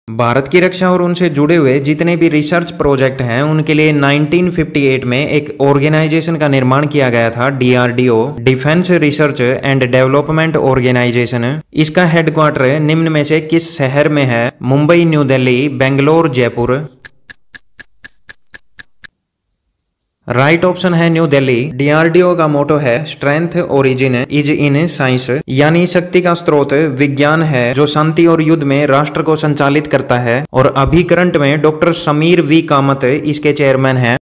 भारत की रक्षा और उनसे जुड़े हुए जितने भी रिसर्च प्रोजेक्ट हैं उनके लिए 1958 में एक ऑर्गेनाइजेशन का निर्माण किया गया था, DRDO, defence research and development organisation. इसका हेडक्वार्टर निम्न में से किस शहर में है? Mumbai, new Delhi, Bangalore, Jaipur. Right option है न्यू दिल्ली। डीआरडीओ का मोटो है strength origin is in science, यानी शक्ति का स्रोत विज्ञान है जो शांति और युद्ध में राष्ट्र को संचालित करता है। और अभी करंट में डॉक्टर समीर वी कामत इसके चेयरमैन हैं।